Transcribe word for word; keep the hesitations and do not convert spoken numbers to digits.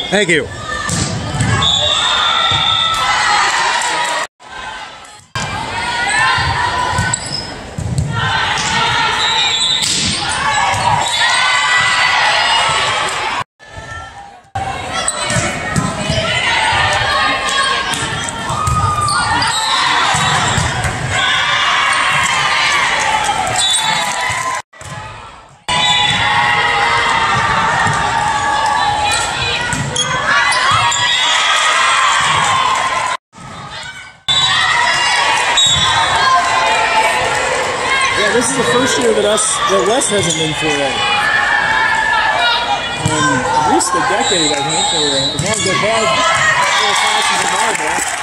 Thank you. This is the first year that us that West hasn't been four A. Um, at least a decade, I think, or as long as they've had four classes of volleyball.